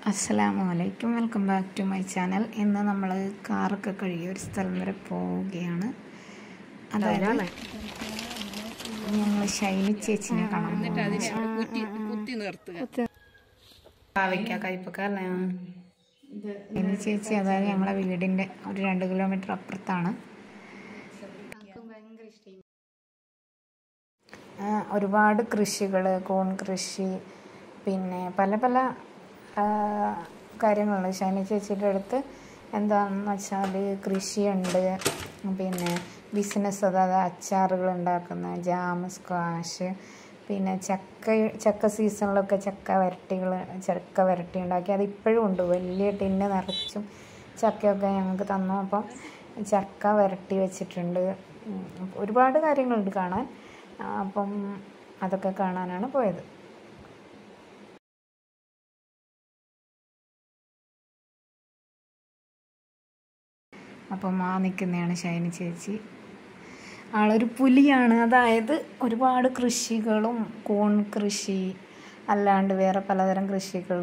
അസ്സലാമലൈക്കും, welcome back to my channel. ഇന്ന് നമ്മൾ കാറൊക്കെ കഴുകി ഒരു സ്ഥലം വരെ പോവുകയാണ്. അതായത് ഞങ്ങൾ ഷൈനി ചേച്ചിനെ കാണാൻ പാവയ്ക്ക കയ്പക്ക അല്ലേ. ഷൈനി ചേച്ചി അതായത് ഞങ്ങളെ വീടിൻ്റെ ഒരു 2 കിലോമീറ്റർ അപ്പുറത്താണ്. ഒരുപാട് കൃഷികൾ, കൂൺ കൃഷി, പിന്നെ പല പല കാര്യങ്ങളുണ്ട്. ഷൈനി ചേച്ചിയുടെ അടുത്ത് എന്താണെന്ന് വെച്ചാൽ കൃഷിയുണ്ട്, പിന്നെ ബിസിനസ്, അതായത് അച്ചാറുകൾ ഉണ്ടാക്കുന്ന ജാം, സ്ക്വാഷ്, പിന്നെ ചക്ക സീസണിലൊക്കെ ചക്ക വരട്ടി ഉണ്ടാക്കി അത് ഇപ്പോഴും ഉണ്ട്. വലിയ ടിന്ന് നിറച്ചും ചക്കയൊക്കെ ഞങ്ങൾക്ക് തന്നു. അപ്പം ചക്ക വരട്ടി വെച്ചിട്ടുണ്ട്. ഒരുപാട് കാര്യങ്ങളുണ്ട് കാണാൻ. അപ്പം അതൊക്കെ കാണാനാണ് പോയത്. അപ്പം നിൽക്കുന്നതാണ് ഷൈനി ചേച്ചി. ആളൊരു പുലിയാണ്. അതായത് ഒരുപാട് കൃഷികളും, കൂൺ കൃഷി അല്ലാണ്ട് വേറെ പലതരം കൃഷികൾ,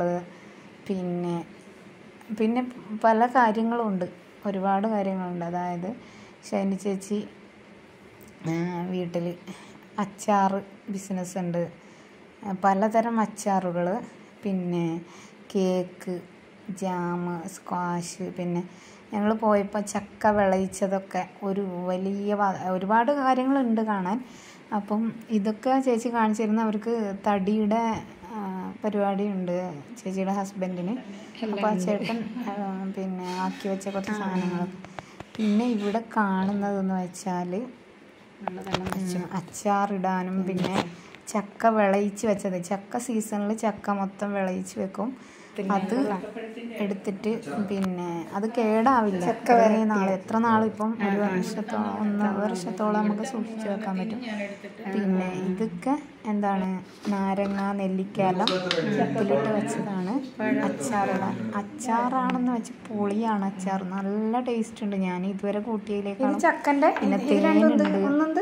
പിന്നെ പല കാര്യങ്ങളുമുണ്ട്, ഒരുപാട് കാര്യങ്ങളുണ്ട്. അതായത് ഷൈനി ചേച്ചി വീട്ടിൽ അച്ചാർ ബിസിനസ് ഉണ്ട്, പലതരം അച്ചാറുകൾ, പിന്നെ കേക്ക്, ജാം, സ്ക്വാഷ്, പിന്നെ ഞങ്ങൾ പോയപ്പോൾ ചക്ക വിളയിച്ചതൊക്കെ ഒരുപാട് കാര്യങ്ങളുണ്ട് കാണാൻ. അപ്പം ഇതൊക്കെ ചേച്ചി കാണിച്ചിരുന്ന അവർക്ക് തടിയുടെ പരിപാടിയുണ്ട് ചേച്ചിയുടെ ഹസ്ബൻഡിന്. അപ്പോൾ ആ ചേട്ടൻ പിന്നെ ആക്കി വെച്ച കുറച്ച് സാധനങ്ങളൊക്കെ. പിന്നെ ഇവിടെ കാണുന്നതെന്ന് വെച്ചാൽ അച്ചാറിടാനും, പിന്നെ ചക്ക വിളയിച്ച് വെച്ചത്, ചക്ക സീസണിൽ ചക്ക മൊത്തം വിളയിച്ച് വെക്കും. അത് എടുത്തിട്ട് പിന്നെ അത് കേടാവില്ല. എത്ര നാളിപ്പം 1 വർഷത്തോളം നമുക്ക് സൂക്ഷിച്ച് വെക്കാൻ പറ്റും. പിന്നെ ഇതൊക്കെ എന്താണ്, നാരങ്ങ, നെല്ലിക്കാലം ഉപ്പിലിട്ട് വെച്ചതാണ് അച്ചാറാണെന്ന് വെച്ച് പൊളിയാണ് അച്ചാർ. നല്ല ടേസ്റ്റ് ഉണ്ട്. ഞാൻ ഇതുവരെ കൂട്ടിയതിലേക്കാളും. പിന്നെ തേനുണ്ട്,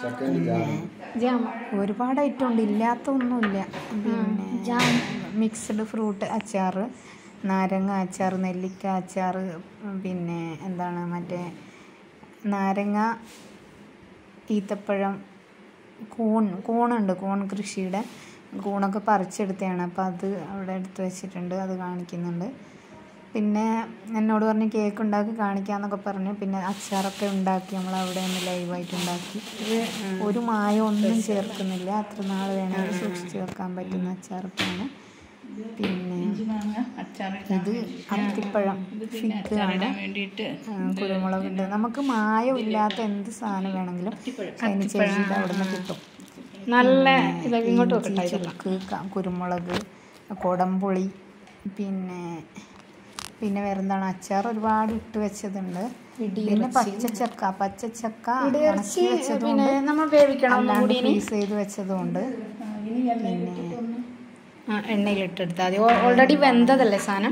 ഒരുപാട് ഐറ്റം ഉണ്ട്, ഇല്ലാത്ത ഒന്നുമില്ല. പിന്നെ മിക്സ്ഡ് ഫ്രൂട്ട് അച്ചാർ, നാരങ്ങ അച്ചാർ, നെല്ലിക്ക അച്ചാർ, പിന്നെ എന്താണ് മറ്റേ നാരങ്ങ, ഈത്തപ്പഴം, കൂണുണ്ട്. കൂൺ കൃഷിയുടെ കൂണൊക്കെ പറിച്ചെടുത്തതാണ്. അപ്പോൾ അത് അവിടെ എടുത്ത് വെച്ചിട്ടുണ്ട്, അത് കാണിക്കുന്നുണ്ട്. പിന്നെ എന്നോട് പറഞ്ഞ് കേക്ക് ഉണ്ടാക്കി കാണിക്കാമെന്നൊക്കെ പറഞ്ഞു. പിന്നെ അച്ചാറൊക്കെ ഉണ്ടാക്കി നമ്മൾ അവിടെ ഒന്ന് ലൈവായിട്ട് ഉണ്ടാക്കി. ഒരു മായം ഒന്നും ചേർക്കുന്നില്ല. അത്ര നാൾ വേണമെങ്കിൽ സൂക്ഷിച്ച് വെക്കാൻ പറ്റുന്ന അച്ചാറൊക്കെയാണ്. പിന്നെ ഇത് അത്തിപ്പഴം, ഫിഗ് ആണ്, കുരുമുളകുണ്ട്. നമുക്ക് മായം ഇല്ലാത്ത എന്ത് സാധനം വേണമെങ്കിലും ഷൈനി ചേച്ചിയുടെ അവിടെ നിന്ന് കിട്ടും. നല്ല ചുക്ക്, കുരുമുളക്, കുടംപുളി, പിന്നെ വേറെന്താണ് അച്ചാർ ഒരുപാട് ഇട്ട് വെച്ചതുണ്ട്. പിന്നെ പച്ചച്ചക്ക ഉണക്കി വെച്ചതുകൊണ്ട്, ഫ്രീസ് ചെയ്ത് വെച്ചതുകൊണ്ട്, പിന്നെ എണ്ണയിലിട്ടെടുത്താൽ മതി. ഓൾറെഡി വെന്തതല്ലേ സാധനം.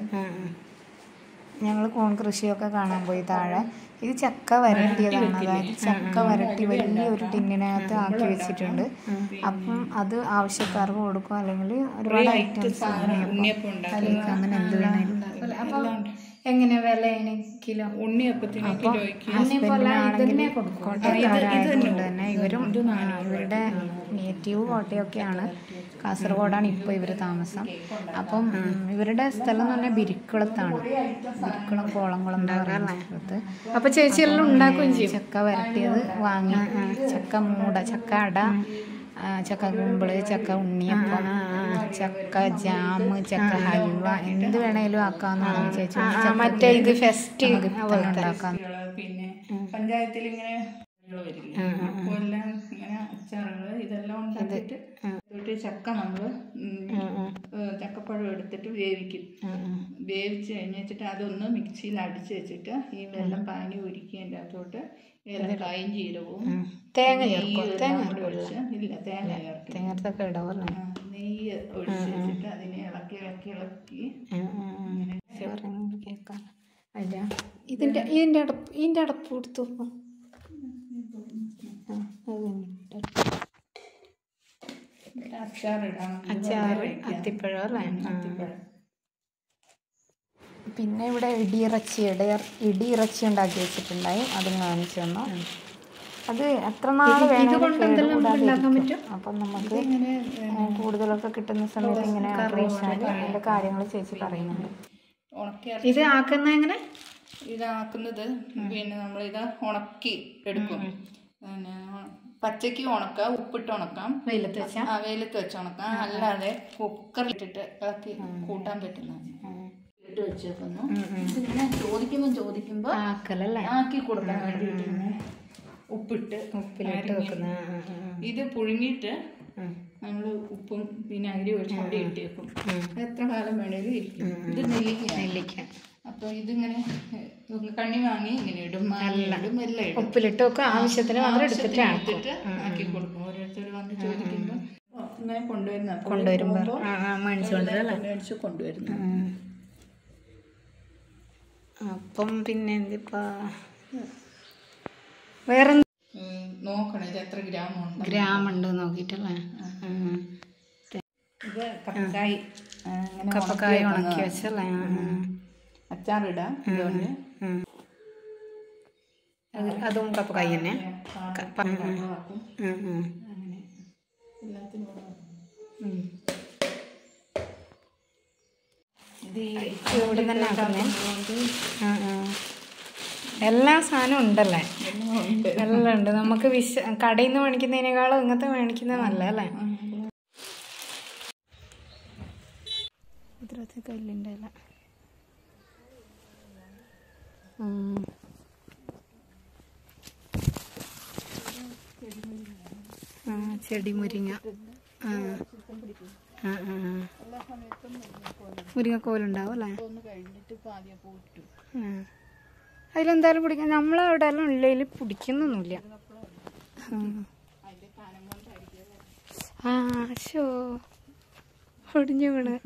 ഞങ്ങൾ കൂൺ കൃഷിയൊക്കെ കാണാൻ പോയി താഴെ. ഇത് ചക്ക വരട്ടിയതാണ്. അതായത് ചക്ക വരട്ടി വലിയൊരു ടിന്നിനകത്ത് ആക്കി വെച്ചിട്ടുണ്ട്. അപ്പം അത് ആവശ്യക്കാർക്ക് കൊടുക്കും, അല്ലെങ്കിൽ ഒരുപാട് ഐറ്റംസ് അങ്ങനെ എന്ത് വേണേലും. അപ്പം എങ്ങനെ വില കിലോ? കോട്ടയക്കാരായതുകൊണ്ട് തന്നെ ഇവരുടെ നേറ്റീവ് കോട്ടയൊക്കെയാണ്, കാസർഗോഡാണ് ഇപ്പോൾ ഇവർ താമസം. അപ്പം ഇവരുടെ സ്ഥലം എന്ന് പറഞ്ഞാൽ ബിരിക്കുളത്താണ്. ബിരിക്കുളം കോളംകുളം എന്ന് പറയുന്ന സ്ഥലത്ത്. അപ്പോൾ ചേച്ചി എല്ലാം ഉണ്ടാക്കുകയും ചെയ്യും. ചക്ക വരട്ടിയത് വാങ്ങി, ചക്ക മൂട, ചക്ക അട, ചക്ക കുമ്പിള്, ചക്ക ഉണ്ണിയപ്പം, ചക്ക ജാം, ചക്ക ഹൽവ, എന്ത് വേണേലും ആക്കാവുന്നതാണ് ചേച്ചി. മറ്റേ ഇത് ഫെസ്റ്റ് ഉണ്ടാക്കാം. പിന്നെ പഞ്ചായത്തിൽ ഇങ്ങനെ അപ്പോൾ എല്ലാം ഇങ്ങനെ അച്ചാറുകൾ ഇതെല്ലാം ഉണ്ടാക്കിയിട്ട് ചക്ക നമ്മൾ ചക്കപ്പഴം എടുത്തിട്ട് വേവിക്കും. വേവിച്ച് കഴിഞ്ഞിട്ട് അതൊന്ന് മിക്സിയിൽ അടിച്ച് വെച്ചിട്ട് ഈ വെള്ളം പാനി ഉരുക്കി അതിൻ്റെ അകത്തോട്ട് ഏലക്കായും ജീരകവും ഒഴിച്ച്, ഇല്ല തേങ്ങ ചേർക്കും, നെയ്യ് ഒഴിച്ച് വെച്ചിട്ട് അതിനെ ഇളക്കി കേൾക്കാം. ഇതിൻ്റെ അടപ്പ് കൊടുത്തു. അച്ചാർ അത്തിപ്പഴം അല്ലേ? പിന്നെ ഇവിടെ ഇടിയിറച്ചി ഉണ്ടാക്കി വെച്ചിട്ടുണ്ടായി, അതും കാണിച്ചു തന്നു. അത് എത്ര നാൾ വേണമെങ്കിലും അപ്പം നമുക്ക് കൂടുതലൊക്കെ കിട്ടുന്ന സമയത്ത് ഇങ്ങനെ അതിൻ്റെ കാര്യങ്ങൾ ചേച്ചി പറയുന്നുണ്ട്. ഇത് ആക്കുന്ന എങ്ങനെ? ഇതാക്കുന്നത് പിന്നെ നമ്മളിത് ഉണക്കി എടുക്കും. പിന്നെ പച്ചയ്ക്ക് ഉണക്കാം, ഉപ്പിട്ട് ഉണക്കാം, വെയിലത്ത് വെച്ച് ഉണക്കാം, അല്ലാതെ കുക്കറിലിട്ടിട്ട് ഇളക്കി കൂട്ടാൻ പറ്റുന്നതാണ്. ഇട്ട് വെച്ചേക്കുന്നു. പിന്നെ ചോദിക്കുമ്പോൾ ആക്കി കൊടുക്കാൻ വേണ്ടിയിട്ട് ഉപ്പിലിട്ട് വെക്കുന്ന. ഇത് പുഴുങ്ങിയിട്ട് നമ്മൾ ഉപ്പും വിനാഗിരി ഒഴിച്ച് അവിടെ ഇട്ടേക്കും. എത്ര കാലം വേണേലും ഇരിക്കും. ഇത് നെല്ലിക്ക. അപ്പോൾ ഇതിങ്ങനെ കണ്ണി വാങ്ങി ഇങ്ങനെ ഇടും, എല്ലാം ഇടും. ഉപ്പിലിട്ടൊക്കെ ആവശ്യത്തിന് എടുത്തിട്ട് ആക്കി കൊടുക്കും. ഓരോരുത്തർ വന്ന് ചോദിക്കുമ്പോൾ ഇങ്ങനെ കൊണ്ടുവരുമ്പോൾ മേടിച്ച് കൊണ്ടുവരുന്നു. അപ്പം പിന്നെ എന്തിപ്പാ വേറെ നോക്കണേ ഇത് എത്ര ഗ്രാമുണ്ട് നോക്കിയിട്ടല്ലേ. ഇത് കപ്പക്കായ് ഉണക്കി വെച്ചല്ലേ, അച്ചാറിടാം. അതും കപ്പക്കായ് തന്നെ. ഇവിടെ തന്നെ ആക്കുന്നേ. എല്ലാ സാധനവും ഉണ്ടല്ലേ, എല്ലാം ഉണ്ട്. നമുക്ക് കടയിൽ നിന്ന് മേടിക്കുന്നതിനേക്കാളും ഇങ്ങനത്തെ മേടിക്കുന്നത് നല്ല അല്ലേ. ഇതിനകത്ത് കല്ലിൻ്റെ ഇല. ചെടി മുരിങ്ങ. മുരിങ്ങക്കോലുണ്ടാവും അല്ലേ. അതിലെന്തായാലും പിടിക്കാം. നമ്മളവിടെ എല്ലാം ഉള്ളിൽ പിടിക്കുന്നൊന്നുമില്ല. ഷോ ഒടിഞ്ഞു വീണ്.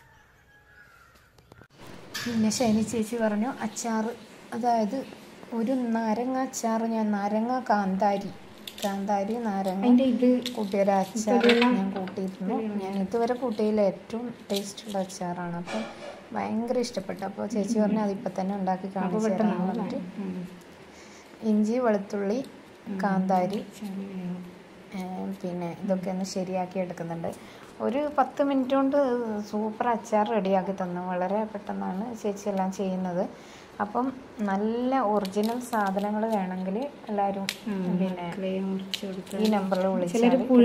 പിന്നെ ശൈനി ചേച്ചി പറഞ്ഞു അച്ചാറ്, അതായത് ഒരു നാരങ്ങ അച്ചാറ്, നാരങ്ങ കാന്താരി നാരങ്ങ ഇത് കൂട്ടിയൊരു അച്ചാർ ഞാൻ കൂട്ടിയിരുന്നു. ഞാൻ ഇതുവരെ കൂട്ടിയില്ല, ഏറ്റവും ടേസ്റ്റുള്ള അച്ചാറാണ്. അപ്പം ഭയങ്കര ഇഷ്ടപ്പെട്ടു. അപ്പോൾ ചേച്ചി പറഞ്ഞു അതിപ്പോൾ തന്നെ ഉണ്ടാക്കി കാണിച്ചു തരാൻ പറഞ്ഞിട്ട് ഇഞ്ചി, വെളുത്തുള്ളി, കാന്താരി പിന്നെ ഇതൊക്കെ ഒന്ന് ശരിയാക്കി എടുക്കുന്നുണ്ട്. ഒരു 10 മിനിറ്റ് കൊണ്ട് സൂപ്പർ അച്ചാർ റെഡിയാക്കി തന്നു. വളരെ പെട്ടെന്നാണ് ചേച്ചി എല്ലാം ചെയ്യുന്നത്. അപ്പം നല്ല ഒറിജിനൽ സാധനങ്ങൾ വേണമെങ്കിൽ എല്ലാവരും പിന്നെ ഈ നമ്പറിൽ വിളിച്ചാൽ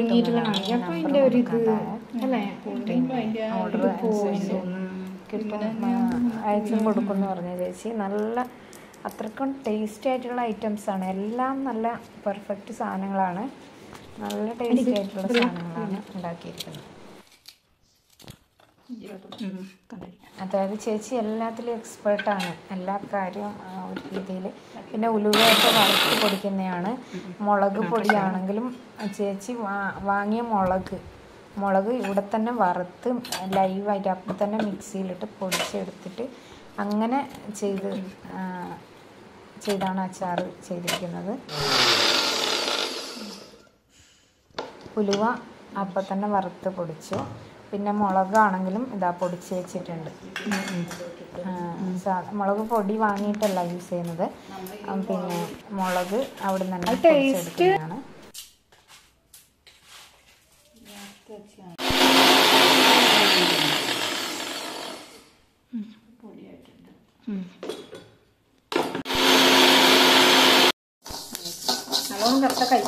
ഓർഡർ കിട്ടും, അയച്ചും കൊടുക്കുമെന്ന് പറഞ്ഞു ചേച്ചി. നല്ല അത്രക്കും ടേസ്റ്റി ആയിട്ടുള്ള ഐറ്റംസാണ്. എല്ലാം നല്ല പെർഫെക്റ്റ് സാധനങ്ങളാണ്, നല്ല ടേസ്റ്റി ആയിട്ടുള്ള സാധനങ്ങളാണ് ഉണ്ടാക്കിയിരിക്കുന്നത്. അതായത് ചേച്ചി എല്ലാത്തിലും എക്സ്പേർട്ടാണ്, എല്ലാ കാര്യവും ഒരു രീതിയിൽ. പിന്നെ ഉലുവയൊക്കെ വറുത്ത് പൊടിക്കുന്നതാണ്. മുളക് പൊടിയാണെങ്കിലും ചേച്ചി വാങ്ങിയ മുളക് ഇവിടെ തന്നെ വറുത്ത് ലൈവായിട്ട് അപ്പം തന്നെ മിക്സിയിലിട്ട് പൊടിച്ചെടുത്തിട്ട് അങ്ങനെ ചെയ്താണ് അച്ചാർ ചെയ്തിരിക്കുന്നത്. ഉലുവ അപ്പം തന്നെ വറുത്ത് പൊടിച്ചു. പിന്നെ മുളകാണെങ്കിലും ഇതാ പൊടിച്ച് വെച്ചിട്ടുണ്ട്. മുളക് പൊടി വാങ്ങിയിട്ടല്ല യൂസ് ചെയ്യുന്നത്, പിന്നെ മുളക് അവിടെ നിന്ന് തന്നെ പൊടിച്ചെടുക്കുന്നതാണ്. നല്ലോണം കറക്റ്റ് കഴിക്കും.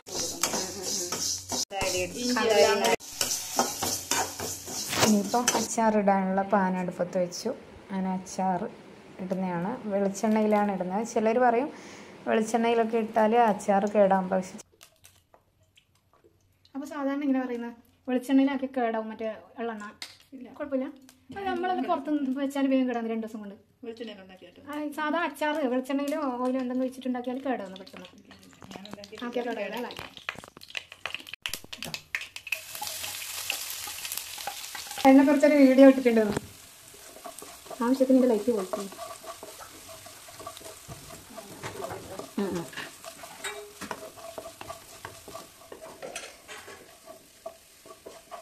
ഇനിയിപ്പം അച്ചാറിടാനുള്ള പാൻ അടുപ്പത്ത് വെച്ചു. അങ്ങനെ അച്ചാർ ഇടുന്നതാണ്. വെളിച്ചെണ്ണയിലാണ് ഇടുന്നത്. ചിലർ പറയും വെളിച്ചെണ്ണയിലൊക്കെ ഇട്ടാൽ അച്ചാർ കേടാകും. പക്ഷെ അപ്പോൾ സാധാരണ ഇങ്ങനെ പറയുന്നത് വെളിച്ചെണ്ണയിലാക്കി കേടാവും, മറ്റേ എള്ളെണ്ണ കുഴപ്പമില്ല. നമ്മളത് പുറത്ത് വെച്ചാൽ വേഗം കേടാകും 2 ദിവസം കൊണ്ട്. സാധാ അച്ചാർ വെളിച്ചെണ്ണയിലോ ഓയിലോ എന്തെങ്കിലും വെച്ചിട്ടുണ്ടാക്കിയാൽ കേടാവുന്നു പെട്ടെന്ന്. ആക്കിയാൽ കേടാവില്ല. എന്നെ കുറിച്ചൊരു വീഡിയോ ഇട്ടിട്ടുണ്ടായിരുന്നു. ആവശ്യത്തിന് എൻ്റെ ലൈറ്റ് പോയി.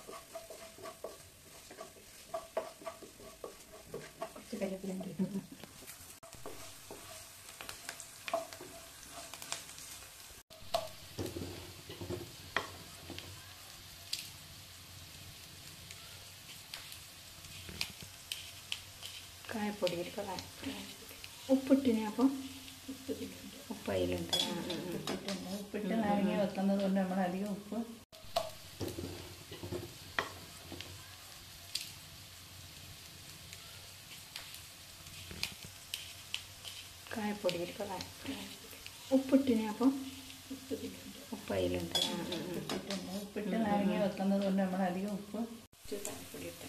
കരിവേപ്പില കായപ്പൊടി ഉപ്പിട്ടിന് അപ്പം ഉപ്പയിലുണ്ട്. ഉപ്പിട്ട് നാരങ്ങ വെക്കുന്നത് കൊണ്ട് നമ്മളധികം ഉപ്പ് കായപ്പൊടി ഉപ്പിട്ടിന് അപ്പം ഉപ്പയിലുണ്ട്. ഉപ്പിട്ട് നാരങ്ങ വെക്കുന്നത് കൊണ്ട് നമ്മളധികം ഉപ്പ് കായപ്പൊടി ഇട്ട്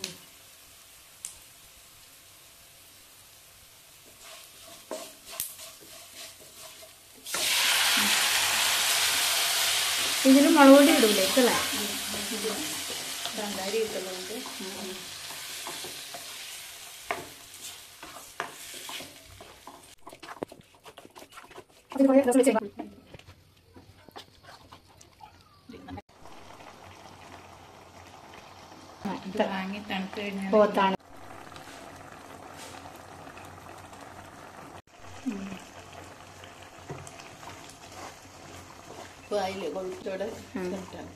ഇതിന് മുളക് പൊടി ഇടൂലേക്കല്ലേ? കാന്താരി ഇട്ടുള്ളതുകൊണ്ട് വാങ്ങി തണുത്ത് കഴിഞ്ഞാൽ അതിൽ കൊഴുത്തോടെ കിട്ടാം.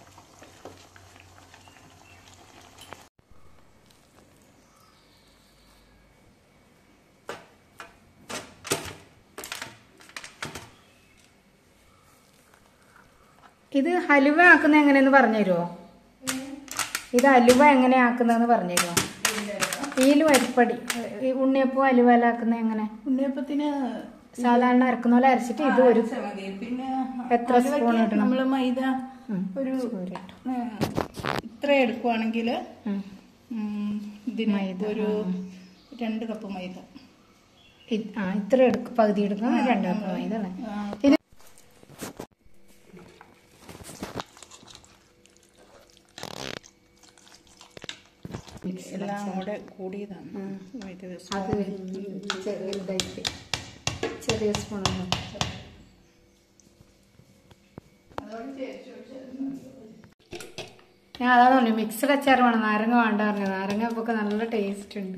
ഇത് ഹലുവ ആക്കുന്ന എങ്ങനെയെന്ന് പറഞ്ഞു തരുമോ? ഇത് ഹലുവ എങ്ങനെയാ ആക്കുന്നതെന്ന് പറഞ്ഞു തരുമോ? ഇതിൽ അരിപ്പടി ഉണ്ണിയപ്പം ഹലുവലാക്കുന്ന എങ്ങനെ? ഉണ്ണിയപ്പത്തിന് സാധാരണ അരക്കുന്ന പോലെ അരച്ചിട്ട് ഇത് ഒരു പിന്നെ എത്ര സ്പൂൺ ഇടണം? നമ്മള് മൈദ ഒരു ഇത്ര എടുക്കുവാണെങ്കിൽ ഇതിന് ഒരു 2 കപ്പ് മൈദ. ഇത്ര പകുതി എടുക്കണം, 2 കപ്പ് മൈദ അല്ലേ? ഇത് എല്ലാം കൂടെ കൂടിയതാണ്. അത് ചെറിയ സ്പൂണാണ്. ഞാൻ അതാ പറഞ്ഞു മിക്സഡ് അച്ചാർ വേണം, നാരങ്ങ വേണ്ട പറഞ്ഞു. നാരങ്ങ അപ്പൊക്കെ നല്ല ടേസ്റ്റ് ഉണ്ട്.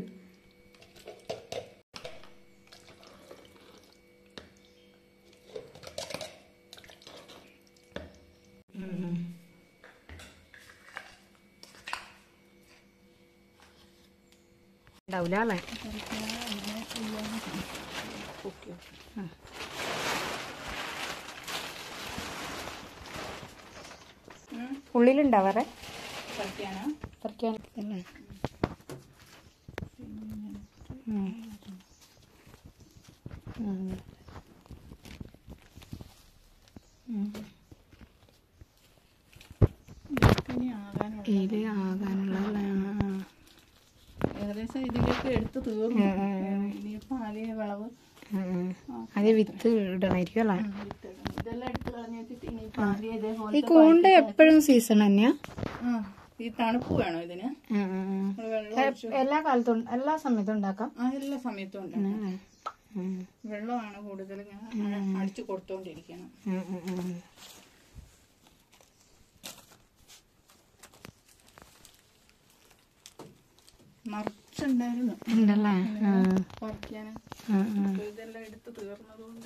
ഉണ്ടാവില്ല അല്ലേ? ഉള്ളിലുണ്ടാവാറെ പറിക്കാൻ അല്ലേ? ഇതിൽ ആകാനുള്ള ഏകദേശം ഇതിലേക്ക് എടുത്ത് തീർന്നു. ഇനിയിപ്പോ ആദ്യ വിളവ് അത് വിത്ത് ഇടണായിരിക്കും അല്ലേ? ഇതെല്ലാം എടുത്ത് കളഞ്ഞു വെച്ചിട്ട് ഇനിയിപ്പോ ആദ്യം ഇതേപോലെ. ഈ കൂണ്ട എപ്പോഴും സീസൺ തന്നെയാ? ഈ തണുപ്പ് വേണോ ഇതിന്? എല്ലാ കാലത്തും എല്ലാ സമയത്തും ഉണ്ടാക്കാം? എല്ലാ സമയത്തും ഉണ്ടാക്കാം. വെള്ളമാണ് കൂടുതൽ അടിച്ചു കൊടുത്തോണ്ടിരിക്കണം. മറിച്ചുണ്ടായിരുന്നു ഉണ്ടല്ലേ? പറിക്കാന്. ഇതെല്ലാം എടുത്ത് തീർന്നതുകൊണ്ട്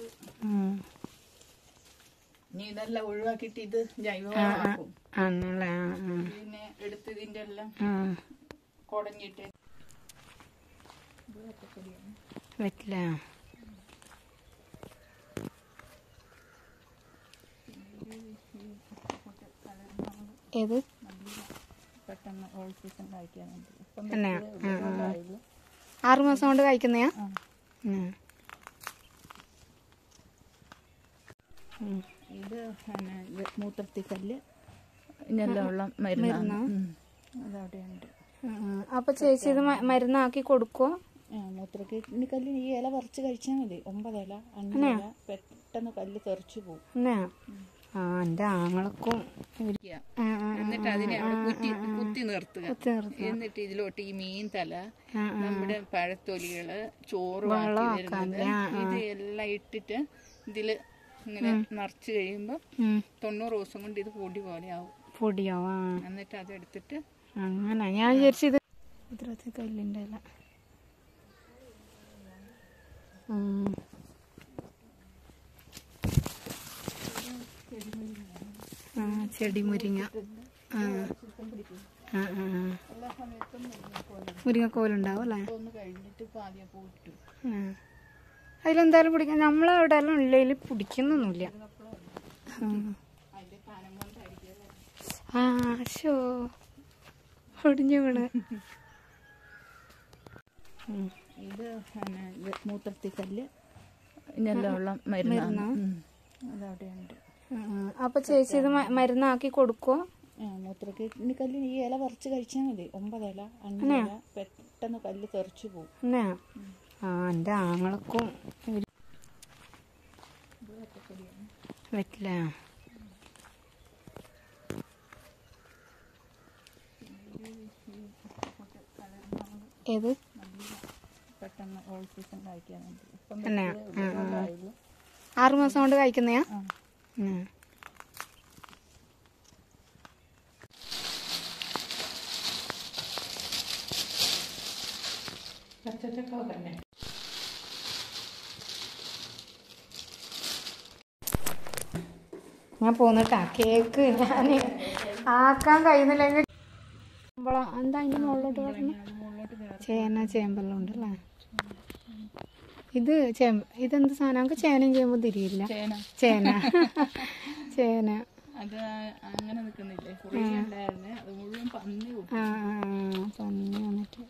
ഇനി ഇതെല്ലാം ഒഴിവാക്കിട്ട് ഇത് ജൈവമാക്കും. പിന്നെ എടുത്ത് ഇതിന്റെ എല്ലാം കുടഞ്ഞിട്ട് വെക്കില്ല. ഏത് പെട്ടെന്ന് ഓൾ സീസൺ കഴിക്കാൻ വേണ്ടി 6 മാസം കൊണ്ട് കഴിക്കുന്നയാ? ഇത് മൂത്രത്തിക്കല്ല് ഇതെല്ലാം ഉള്ള മരുന്നാണ്. അതവിടെയുണ്ട്. അപ്പൊ ചേച്ചി ഇത് മരുന്നാക്കി കൊടുക്കുവോ? മൂത്രത്തിക്കല്ലിന് ഈ ഇല പറിച്ച് കഴിച്ചാൽ മതി. 9 ഇല 5 ഇല പെട്ടെന്ന് കല്ല് തെറിച്ചു പോകും. എന്റെ ആങ്ങളക്കും. എന്നിട്ട് അതിനെ കുത്തി നിർത്തുക. എന്നിട്ട് ഇതിലോട്ട് ഈ മീൻ തല, നമ്മുടെ പഴത്തൊലികള്, ചോറ് ഇത് എല്ലാം ഇട്ടിട്ട് ഇതില് ഇങ്ങനെ നിറച്ച് കഴിയുമ്പോ 90 ദിവസം കൊണ്ട് ഇത് പൊടി പോലെ ആവും. പൊടിയാവും. എന്നിട്ട് അതെടുത്തിട്ട് അങ്ങനെ ഞാൻ വിചാരിച്ചത് ഇത്രത്തെ കല്ലിന്റെ ഇല. ചെടി മുരിങ്ങ എല്ലാ സമയത്തും മുരിങ്ങക്കോലുണ്ടാവും അല്ലേ? ഒന്ന് കഴിഞ്ഞിട്ട് പാതിയെ പോയിട്ടു. അതിലെന്തായാലും പിടിക്കാൻ നമ്മളവിടെ എല്ലാം ഉള്ളിൽ പിടിക്കുന്നൊന്നുമില്ല. ഷോ ഒടിഞ്ഞു വീണ്. ഇത് മൂത്രത്തിക്കല്ല് ഇതിനെല്ലാം ഉള്ള മരുന്നാണ്. അതവിടെയുണ്ട്. അപ്പൊ ചേച്ചി ഇത് മരുന്നാക്കി കൊടുക്കുവോ? മൂത്രത്തിക്കല്ല് ഈ ഇല പറിച്ച് കഴിച്ചാൽ മതി. 9 ഇല 5 ഇല പെട്ടെന്ന് കല്ല് തെറിച്ചു പോകും. എന്റെ ആങ്ങളക്കും പറ്റില്ല. ഏത് പെട്ടെന്ന് ഓൾ സീസൺ കഴിക്കാൻ വേണ്ടി 6 മാസം കൊണ്ട് കഴിക്കുന്നയാ? ഞാൻ പോന്നിട്ടാ കേക്ക് ഞാൻ ആക്കാൻ കഴിയുന്നില്ലെങ്കിൽ എന്താ അതിന്റെ മുകളിലോട്ട് പറഞ്ഞു? ചേന ചേമ്പെല്ലാം ഉണ്ടല്ലേ. ഇതെന്ത് സാധനം? നമുക്ക് ചേനയും ചേമ്പും തിരിയില്ല. ചേന ചേന അത് അങ്ങനെ നിക്കുന്നില്ലേ? അത് മുഴുവൻ പന്നി വന്നിട്ട്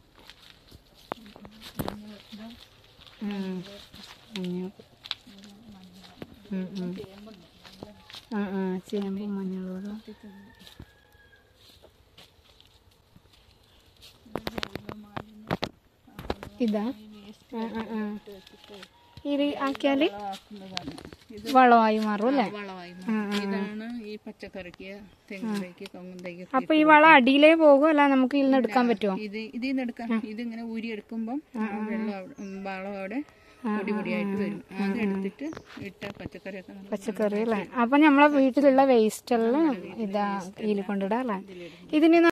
ചേമ്പും മഞ്ഞളും ഇതാ ഇത് ആക്കിയാല് വളമായി മാറും അല്ലേ? ഇതാണ് ഈ പച്ചക്കറിക്ക്, തെങ്ങിലേക്ക്, കവുങ്ങും. അപ്പൊ ഈ വളം അടിയിലേ പോകും അല്ല നമുക്ക് ഇതിൽ നിന്ന് എടുക്കാൻ പറ്റുമോ? ഇതിന്ന് എടുക്കാം. ഇതിങ്ങനെ ഊരി എടുക്കുമ്പം വളം അവിടെ പൊടിപൊടിയായിട്ട് വരും. അത് എടുത്തിട്ട് ഇട്ട പച്ചക്കറി അല്ലേ? അപ്പൊ നമ്മളെ വീട്ടിലുള്ള വേസ്റ്റ് എല്ലാം ഇതാ ഇതിൽ കൊണ്ടിടാം അല്ലേ? ഇതിന്